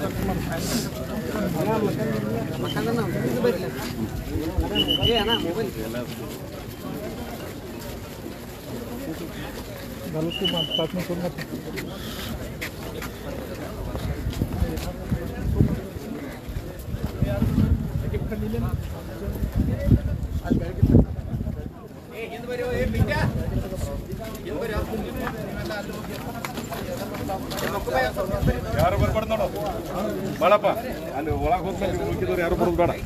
ಯಾರು ಬರ್ಬಾರ್ದು ನೋಡು ಬಾಳಪ್ಪ ಅಲ್ಲಿ ಒಳಗೆ ಹೋಗ್ತಾರೆ ಉಳ್ಕಿದವ್ರು ಯಾರು ಬರೋದು ಬೇಡ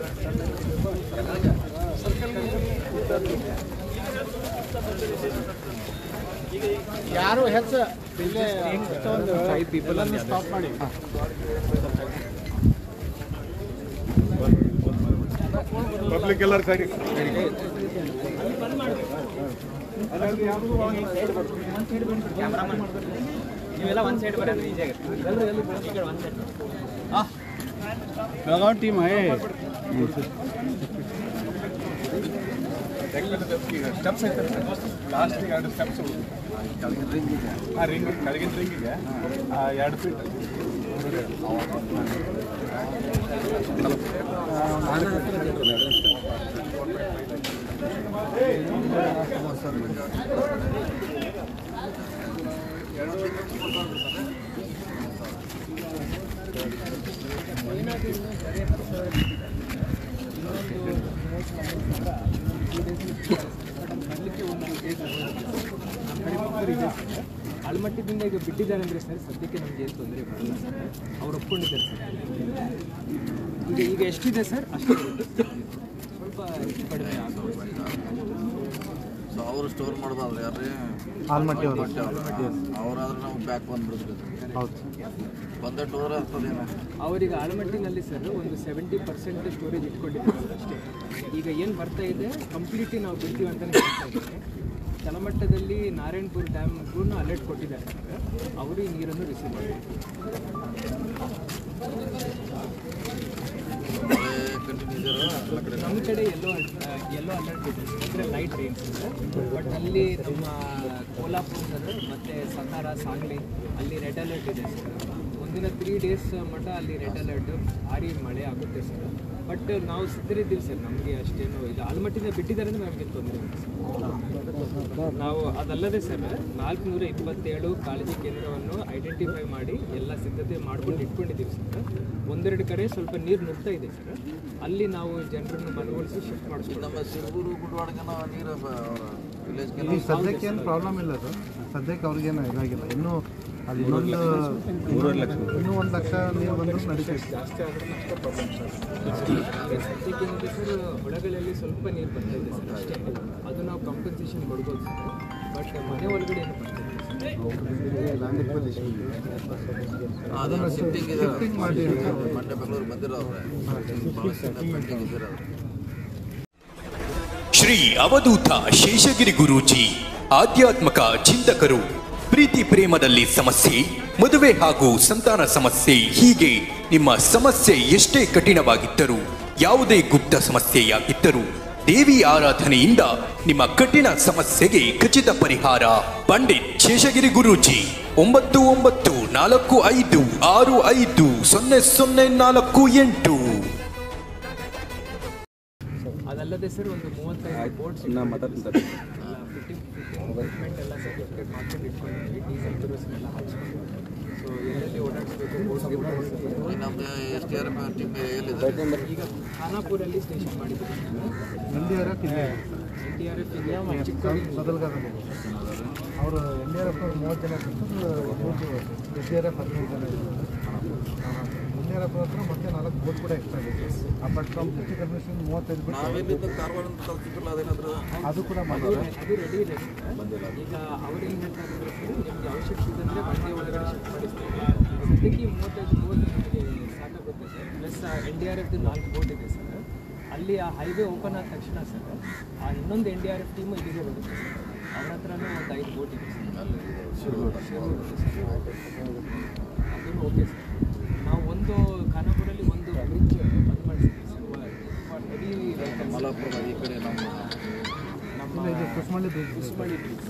ಯಾರು ಹೆಚ್ಚು ಇಲ್ಲೇ ಒಂದು 5 ಪೀಪಲ್ ಅನ್ನು ಸ್ಟಾಪ್ ಮಾಡಿ ಪಬ್ಲಿಕ್ ಎಲ್ಲರೂ ಸರಿ ನೀವೆಲ್ಲ ಒಂದು ಸೈಡ್ ಬರೋದು ಈಜಿ ಆಗುತ್ತೆ ಒಂದು ಸೈಡ್ ಬೆಳಗಾವಿ ಟೀಮ್ ಸ್ಟೆಪ್ಸ್ ಐತೆ ಲಾಸ್ಟ್ 2 ಸ್ಟೆಪ್ಸ್ ಆ ರಿಂಗ್ ಕೆಳಗಿನ ರಿಂಗಿಗೆ 2 ಫೀಟ್ ಆಲಮಟ್ಟಿದಿಂದ ಈಗ ಬಿಟ್ಟಿದ್ದಾರೆ ಅಂದರೆ ಸರ್ ಸದ್ಯಕ್ಕೆ ನಮಗೆ ಏನು ತೊಂದರೆ ಬರಲ್ಲ ಸರ್ ಅವ್ರು ಒಪ್ಕೊಂಡಿದ್ದಾರೆ ಸರ್ ಈಗ ಎಷ್ಟಿದೆ ಸರ್ ಅಷ್ಟು ಸ್ವಲ್ಪ ಕಡಿಮೆ ಆಗೋದು ಸೊ ಅವರು ಸ್ಟೋರ್ ಮಾಡೋದಾದ್ರೆ ಯಾರೇ ಆಲ್ಮಟ್ಟಿ ಅವರಾದ್ರೆ ನಾವು ಬ್ಯಾಕ್ ಬಂದ್ಬಿಡ್ತೀವಿ ಹೌದು ಬಂದ ಟೋರ್ ಆಗ್ತದೇನೋ ಅವರಿಗೆ ಆಲಮಟ್ಟಿನಲ್ಲಿ ಸರ್ ಒಂದು 70% ಸ್ಟೋರೇಜ್ ಇಟ್ಕೊಂಡಿದ್ದಾರೆ ಸರ್ ಅಷ್ಟೇ ಈಗ ಏನು ಬರ್ತಾ ಇದೆ ಕಂಪ್ಲೀಟ್ಲಿ ನಾವು ಬಿಡ್ತೀವಿ ಅಂತಲೇ ಹೇಳ್ತಾ ಇದ್ದೀವಿ ತಳಮಟ್ಟದಲ್ಲಿ ನಾರಾಯಣಪುರ ಡ್ಯಾಮ್ಗೂ ಅಲರ್ಟ್ ಕೊಟ್ಟಿದ್ದಾರೆ ಸರ್ ಅವರು ಈ ನೀರನ್ನು ರಿಸೀವ್ ಮಾಡಿ ನಮ್ಮ ಕಡೆ ಎಲ್ಲೋ ಅಲರ್ಟ್ ಇದೆ ಅಂದರೆ ಲೈಟ್ ರೈನ್ಸ್ ಇದೆ ಬಟ್ ಅಲ್ಲಿ ನಮ್ಮ ಕೋಲ್ಹಾಪುರ ಮತ್ತು ಸತಾರ ಸಾಂಗ್ಲಿ ಅಲ್ಲಿ ರೆಡ್ ಅಲರ್ಟ್ ಇದೆ ಸರ್ ಮುಂದಿನ 3 days ಮಟ್ಟ ಅಲ್ಲಿ ರೆಡ್ ಅಲರ್ಟ್ ಭಾರಿ ಮಳೆ ಆಗುತ್ತೆ ಸರ್ ಬಟ್ ನಾವು ಸಿದ್ಧರಿದ್ದೀವಿ ಸರ್ ನಮಗೆ ಅಷ್ಟೇನು ಇದು ಆಲಮಟ್ಟಿಂದ ಬಿಟ್ಟಿದ್ದಾರೆ ಅಂದರೆ ನಮಗೆ ತೊಂದರೆ ಇಲ್ಲ ಸರ್ ನಾವು ಅದಲ್ಲದೆ ಸರ್ 427 ಕಾಳಜಿ ಕೇಂದ್ರವನ್ನು ಐಡೆಂಟಿಫೈ ಮಾಡಿ ಎಲ್ಲ ಸಿದ್ಧತೆ ಮಾಡ್ಕೊಂಡು ಇಟ್ಕೊಂಡಿದ್ದೀವಿ ಸರ್ ಒಂದೆರಡು ಕಡೆ ಸ್ವಲ್ಪ ನೀರು ನುಗ್ತಾ ಇದೆ ಸರ್ ಅಲ್ಲಿ ನಾವು ಜನರನ್ನು ಮನವೊಲಿಸಿ ಶಿಫ್ಟ್ ಮಾಡಿಸ್ತೀವಿ ನಮ್ಮ ಸಿರುಗೂರು ಗುಡ್ವಾಡ್ಗನ ನೀರು ವಿಲೇಜ್ಗೆ ಈ ಸದ್ಯಕ್ಕೆ ಏನು ಪ್ರಾಬ್ಲಮ್ ಇಲ್ಲ ಸರ್ ಸದ್ಯಕ್ಕೆ ಅವ್ರಿಗೇನು ಇದಾಗಿಲ್ಲ ಇನ್ನೂ ಅಲ್ಲಿ ಇನ್ನೂ 1 ಲಕ್ಷ ನೀರು ಬಂದರೂ ನಡೀತದೆ ಜಾಸ್ತಿ ಆದ್ರೆ ಅಷ್ಟೇ ಪ್ರಾಬ್ಲಮ್ ಸರ್ ಸದ್ಯಕ್ಕೆ ಏನಿದೆ ಸರ್ ಹೊಳಗಳಲ್ಲಿ ಸ್ವಲ್ಪ ನೀರು ಬರ್ತಾ ಇದೆ ಸರ್ ಅಷ್ಟೇ ಅದು ನಾವು ಕಂಪನ್ಸೇಷನ್ ಕೊಡ್ಬೋದು ಸರ್ ಬಟ್ ಮನೆ ಒಳಗಡೆ ಏನು ಬರ್ತಾ ಅದನ್ನು ಶಿಫ್ಟಿಂಗ್ ಮಾಡಿ ಮಂಡ್ಯ ಬೆಂಗಳೂರು ಬಂದಿರೋವ್ರೆ ಭಾಳಷ್ಟು ಪೆಂಡಿಂಗ್ ಇದ್ದಿರೋರು ಶ್ರೀ ಅವಧೂತ ಶೇಷಗಿರಿ ಗುರೂಜಿ ಆಧ್ಯಾತ್ಮಕ ಚಿಂತಕರು ಪ್ರೀತಿ ಪ್ರೇಮದಲ್ಲಿ ಸಮಸ್ಯೆ ಮದುವೆ ಹಾಗೂ ಸಂತಾನ ಸಮಸ್ಯೆ ಹೀಗೆ ನಿಮ್ಮ ಸಮಸ್ಯೆ ಎಷ್ಟೇ ಕಠಿಣವಾಗಿದ್ದರೂ ಯಾವುದೇ ಗುಪ್ತ ಸಮಸ್ಯೆಯಾಗಿದ್ದರೂ ದೇವಿ ಆರಾಧನೆಯಿಂದ ನಿಮ್ಮ ಕಠಿಣ ಸಮಸ್ಯೆಗೆ ಖಚಿತ ಪರಿಹಾರ ಪಂಡಿತ್ ಶೇಷಗಿರಿ ಗುರೂಜಿ 9945650048 ಅದಲ್ಲದೆ ಸರ್ ಒಂದು 35 ಬೋರ್ಡ್ಸ್ ಗೌರ್ಮೆಂಟ್ ಎಲ್ಲ ಸರ್ಟಿಫಿಕೇಟ್ ಮಾಡ್ಕೊಂಡು ಇಟ್ಕೊಂಡಿದ್ದೀವಿ ಡೀಸೆಲ್ ಎಲ್ಲ ಹಾಕ್ಸ್ಕೊಂಡು ಸೊ ಎಲ್ಲೆಲ್ಲಿ ಓಡಾಡಿಸ್ಬೇಕು ನಮ್ಮದು SDRF ಟೀಮ್ ಎಲ್ಲಿದೆ ಈಗ ಖಾನಾಪುರಲ್ಲಿ ಸ್ಟೇಷನ್ ಮಾಡಿದ್ದೀವಿ NDRF ಇದೆ ಚಿಕ್ಕೋಡಿ ಬದಲ್ಗಾದಲ್ಲಿ ಅವರು NDRF 30 ಜನ SDRF 15 ಜನ NDRF ಹತ್ರ ಮತ್ತೆ 4 ಬೋಟ್ ಕೂಡ ಎಕ್ಸ್ಟ್ರಾ ಇದೆ ಬಟ್ ಫ್ರಮ್ ಡಿಸ್ಟ್ರಿಕ್ಟ್ ಅಡ್ಮಿನಿಸ್ಟ್ರೇಷನ್ 35 ನಾವೆಲ್ಲಿಂದ ಕಾರವಾರ ಅಂತ ಕಲ್ತಿದ್ರಲ್ಲ ಅದೇನಾದರೂ ಅದು ಕೂಡ ಮಾಡಿದ್ದಾರೆ ಅದು ರೆಡಿ ಇದೆ ಈಗ ಅವ್ರು ಏನು ಹೇಳ್ತಾ ಇದ್ದಾರೆ ಸರ್ ನಿಮಗೆ ಅವಶ್ಯಕತೆ ಇದ್ದರೆ ಬಂಡೆ ಒಳಗಡೆ ಶಿಫ್ಟ್ ಮಾಡಿಸ್ತೀವಿ ಸದ್ಯಕ್ಕೆ 35 ಬೋಟ್ ನಮಗೆ ಸಾಕಾಗುತ್ತೆ ಸರ್ ಪ್ಲಸ್ NDRF 4 ಬೋಟ್ ಇದೆ ಸರ್ ಅಲ್ಲಿ ಆ ಹೈವೇ ಓಪನ್ ಆದ ತಕ್ಷಣ ಸರ್ ಆ ಇನ್ನೊಂದು NDRF ಟೀಮು ಇಲ್ಲಿಗೆ ಬರುತ್ತೆ ಸರ್ ಅವ್ರ ಹತ್ರನೂ ಒಂದು 5 ಬೋಟ್ ಇದೆ ಸರ್ ಅದನ್ನು ಓಕೆ ಸರ್ ನಾವು ಒಂದು ಖಾನಾಪುರಲ್ಲಿ ಒಂದು ಬ್ರಿಡ್ಜ್ ಬಂದ್ ಮಾಡಿಸಿದ್ವಿ ಸರ್ ಹೆವಿ ವೆಹಿಕಲ್ಸ್ ಮಲಾಪುರ ಈ ಕಡೆ ನಮ್ಮ ಕುಸ್ಮಳ್ಳಿ ಬ್ರಿಡ್ಜ್ ಕುಸ್ಮಳ್ಳಿ ಬ್ರಿಡ್ಜ್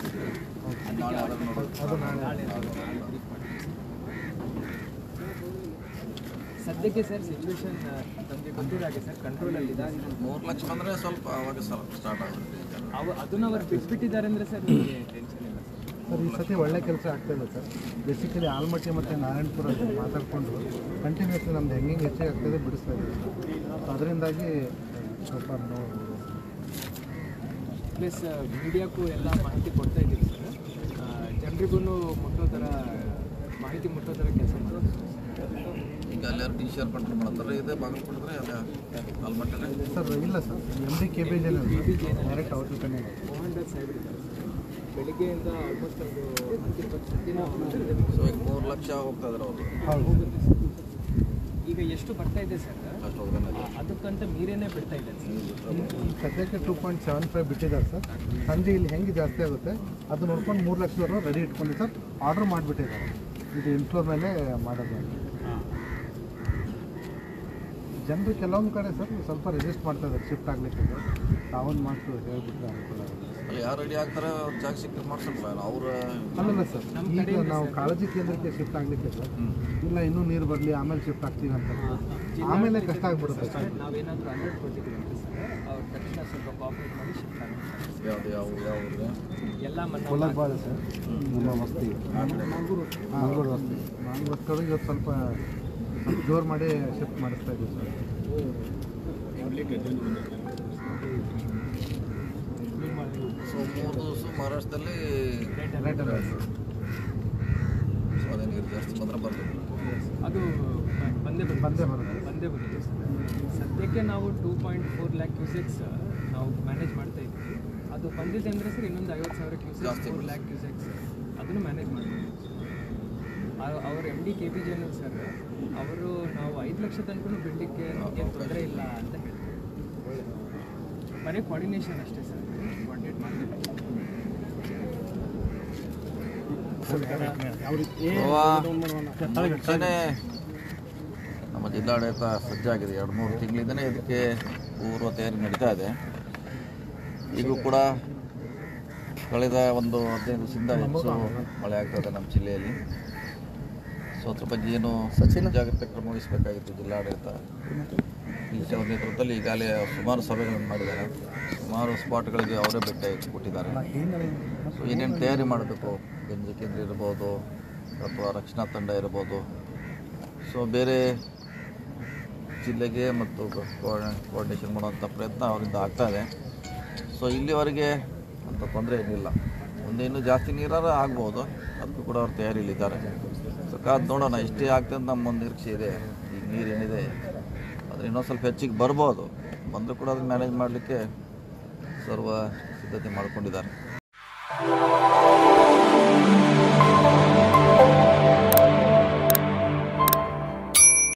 ಅದು ನಾಳೆ ಸದ್ಯಕ್ಕೆ ಸರ್ ಸಿಚುವೇಶನ್ ನಮಗೆ ಗೊತ್ತಿದ್ದಾಗೆ ಸರ್ ಕಂಟ್ರೋಲಲ್ಲಿ ಇದೆ. 3 ಲಕ್ಷ ಬಂದರೆ ಸ್ವಲ್ಪ ಅವಾಗ ಸ್ಟಾರ್ಟ್ ಆಗುತ್ತೆ. ಅದನ್ನು ಅವ್ರು ಬಿಟ್ಬಿಟ್ಟಿದ್ದಾರೆ ಅಂದರೆ ಸರ್ ನಿಮಗೆ ಟೆನ್ಷನ್ ಇಲ್ಲ ಸರ್. ಈ ಸತಿ ಒಳ್ಳೆ ಕೆಲಸ ಆಗ್ತಾಯಿಲ್ಲ ಸರ್. ಬೇಸಿಕಲಿ ಆಲ್ಮಟ್ಟಿ ಮತ್ತು ನಾರಾಯಣಪುರ ಮಾತಾಡಿಕೊಂಡು ಕಂಟಿನ್ಯೂಸ್ಲಿ ನಮ್ದು ಹೆಂಗೆ ಹೆಚ್ಚಿಗೆ ಆಗ್ತಾಯಿದೆ ಬಿಡಿಸ್ತಾ ಇದ್ದೀವಿ. ಸೊ ಅದರಿಂದಾಗಿ ಸ್ವಲ್ಪ ನೋವು. ಪ್ಲಸ್ ಮೀಡಿಯಾಕ್ಕೂ ಎಲ್ಲ ಮಾಹಿತಿ ಕೊಡ್ತಾ ಇದ್ದೀವಿ ಸರ್. ಜನರಿಗೂ ಮುಟ್ಟೋ ಥರ ಮಾಹಿತಿ ಮುಟ್ಟೋ ಥರ ಕೆಲಸ ಮಾಡೋದು. ಈಗ ಎಲ್ಲರೂ ಟಿ ಶೇರ್ ಕಂಟ್ರೋಲ್ ಮಾಡ್ತಾರೆ, ಇದೇ ಬಾಗಿಲು ಕೊಟ್ಟಿದ್ರೆ ಅದೇ ಆಲ್ಮಟ್ಟೆ ಸರ್ ಇಲ್ಲ ಸರ್, MD KBJ ಡೈರೆಕ್ಟ್ ಅವ್ರ ಜೊತೆ ಮೋಹನ್ ದಾಸ್ ಸಾಹೇಬ್ರು ಇದ್ದಾರೆ ಬೆಳಿಗ್ಗೆಯಿಂದ ಆಲ್ಮೋಸ್ಟ್ ಒಂದು 10-20 ನಾವು ಸೊ ಈಗ 3 ಲಕ್ಷ ಹೋಗ್ತಾ ಇದ್ದಾರೆ ಅವರು. ಹೌದು. ಈಗ ಎಷ್ಟು ಬರ್ತಾ ಇದೆ ಸರ್ ಅಷ್ಟು ಹೋಗೋಣ. ಅದಕ್ಕಂತ ಮೀರೇನೇ ಬಿಡ್ತಾ ಇದೆ ಸರ್. ಸದ್ಯಕ್ಕೆ 2.75 ಬಿಟ್ಟಿದ್ದಾರೆ ಸರ್. ಸಂಜೆ ಇಲ್ಲಿ ಹೆಂಗೆ ಜಾಸ್ತಿ ಆಗುತ್ತೆ ಅದು ನೋಡ್ಕೊಂಡು 3 ಲಕ್ಷದವರೆಗೂ ರೆಡಿ ಇಟ್ಕೊಂಡು ಸರ್ ಆರ್ಡ್ರ್ ಮಾಡಿಬಿಟ್ಟಿದ್ದಾರೆ. ಇದು ಇನ್ಫ್ಲೋ ಮೇಲೆ ಮಾಡೋದು. ಜನರು ಕೆಲವೊಂದು ಕಡೆ ಸರ್ ಸ್ವಲ್ಪ ರೆಸಿಸ್ಟ್ ಮಾಡ್ತಾ ಇದ್ದಾರೆ ಶಿಫ್ಟ್ ಆಗಲಿಕ್ಕೆ. ತಾವೊಂದು ಮಾತು ಹೇಳ್ಬಿಟ್ರೆ ಅನುಕೂಲ ಆಗುತ್ತೆ. ಅಲ್ಲಿ ಯಾರು ರೆಡಿ ಆಗ್ತಾರೆ ಅವ್ರು ಜಾಗ ಸಿಕ್ಕರೆ ಮಾಡ್ಸಲ್ಲ ಅವ್ರು. ಅಲ್ಲಲ್ಲ ಸರ್, ಈಗ ನಾವು ಕಾಳಜಿ ಕೇಂದ್ರಕ್ಕೆ ಶಿಫ್ಟ್ ಆಗಲಿಕ್ಕೆ ಸರ್ ಇಲ್ಲ ಇನ್ನೂ ನೀರು ಬರಲಿ ಆಮೇಲೆ ಶಿಫ್ಟ್ ಆಗ್ತೀವಿ ಅಂತ ಆಮೇಲೆ ಕಷ್ಟ ಆಗ್ಬಿಡುತ್ತೆ ಸರ್. ನಾವೇನಾದರೂ ಅಲರ್ಟ್ ಕೊಟ್ಟಿದ್ದೀವಿ ಅಂತ ಸರ್ ಅವ್ರ ತಕ್ಷಣ ಸ್ವಲ್ಪ ಕೋಆಪ್ರೇಟ್ ಮಾಡಿ ಶಿಫ್ಟ್ ಆಗುತ್ತೆ. ಯಾವ ಎಲ್ಲ ಕೋಲಾರ ಬಾಳ ಸರ್ ನಮ್ಮ ವಸ್ತಿ ಮಂಗಳೂರು ವಸ್ತಿಯೊಳಗೆ ಇವತ್ತು ಸ್ವಲ್ಪ ಜೋರು ಮಾಡಿ ಶಿಫ್ಟ್ ಮಾಡಿಸ್ತಾ ಇದ್ದೀವಿ ಸರ್. ಸೊ 3 ದಿವಸ ಮಹಾರಾಷ್ಟ್ರದಲ್ಲಿ ರೈಟ್ ಅಲ್ಲ ಸೊ ಅದೇ ನೀರು ಜಾಸ್ತಿ ಮಾತ್ರ ಬರ್ತದೆ. ಅದು ಬಂದೇ ಬಂದಿದೆ ಸರ್. ಸದ್ಯಕ್ಕೆ ನಾವು 2.4 lakh ಕ್ಯೂಸೆಕ್ಸ್ ನಾವು ಮ್ಯಾನೇಜ್ ಮಾಡ್ತಾ ಇದ್ವಿ. ಅದು ಬಂದಿದೆ ಅಂದರೆ ಸರ್ ಇನ್ನೊಂದು 50,000 ಕ್ಯೂಸೆಕ್ಸ್ 4 lakh ಕ್ಯೂಸೆಕ್ಸ್ ಅದನ್ನು ಮ್ಯಾನೇಜ್ ಮಾಡ್ತೀವಿ. ಅವ್ರ MD KBJ ಸರ್ ಅವರು ನಾವು 5 ಲಕ್ಷ ತನಕ ಬಿಡಲಿಕ್ಕೆ ನಮಗೇನು ತೊಂದರೆ ಇಲ್ಲ ಅಂತ ಹೇಳ್ತಾರೆ. ಬರೀ ಕೋಆರ್ಡಿನೇಷನ್ ಅಷ್ಟೇ ಸರ್, ಕೋಆರ್ಡಿನೇಟ್ ಮಾಡಬೇಕು. ಮುಂಚೆನೇ ನಮ್ಮ ಜಿಲ್ಲಾಡಳಿತ ಸಜ್ಜಾಗಿದೆ. 2-3 ತಿಂಗಳಿಂದಲೇ ಇದಕ್ಕೆ ಪೂರ್ವ ತಯಾರಿ ನಡೀತಾ ಇದೆ. ಈಗೂ ಕೂಡ ಕಳೆದ ಒಂದು 15 ದಿವಸದಿಂದ ಹೆಚ್ಚು ಮಳೆ ಆಗ್ತದೆ ನಮ್ಮ ಜಿಲ್ಲೆಯಲ್ಲಿ. ಸೊ ಅದ್ರ ಬಗ್ಗೆ ಏನು ಜಾಗ್ರತೆ ಕ್ರಮ ವಹಿಸಬೇಕಾಗಿತ್ತು ಜಿಲ್ಲಾಡಳಿತ. PG ಅವ್ರ ನೇತೃತ್ವದಲ್ಲಿ ಈಗಾಗಲೇ ಸುಮಾರು ಸಭೆಗಳನ್ನು ಮಾಡಿದ್ದಾರೆ. ಸುಮಾರು ಸ್ಪಾಟ್ಗಳಿಗೆ ಅವರೇ ಭೇಟಿ ಕೊಟ್ಟಿದ್ದಾರೆ. ಸೊ ಏನೇನು ತಯಾರಿ ಮಾಡಬೇಕು, ಗಂಜಿ ಕೇಂದ್ರ ಇರ್ಬೋದು ಅಥವಾ ರಕ್ಷಣಾ ತಂಡ ಇರ್ಬೋದು, ಸೊ ಬೇರೆ ಜಿಲ್ಲೆಗೆ ಮತ್ತು ಕೋಆರ್ಡಿನೇಷನ್ ಮಾಡುವಂಥ ಪ್ರಯತ್ನ ಅವರಿಂದ ಆಗ್ತಾಯಿದೆ. ಸೊ ಇಲ್ಲಿವರೆಗೆ ಅಂಥ ತೊಂದರೆ ಏನಿಲ್ಲ. ಮುಂದೆ ಇನ್ನೂ ಜಾಸ್ತಿ ನೀರಾರ ಆಗ್ಬೋದು, ಅದಕ್ಕೂ ಕೂಡ ಅವ್ರ ತಯಾರಿಯಲ್ಲಿದ್ದಾರೆ. ಸೊ ಕಾದು ನೋಡೋಣ ಎಷ್ಟೇ ಆಗ್ತದೆ ಅಂತ ನಮ್ಮ ಒಂದು ನಿರೀಕ್ಷೆ ಇದೆ. ಈಗ ನೀರೇನಿದೆ ಆದರೆ ಇನ್ನೊಂದು ಸ್ವಲ್ಪ ಹೆಚ್ಚಿಗೆ ಬರ್ಬೋದು. ಬಂದರೂ ಕೂಡ ಅದನ್ನು ಮ್ಯಾನೇಜ್ ಮಾಡಲಿಕ್ಕೆ ಸರ್ವ ಸಿದ್ಧತೆ ಮಾಡಿಕೊಂಡಿದ್ದಾರೆ.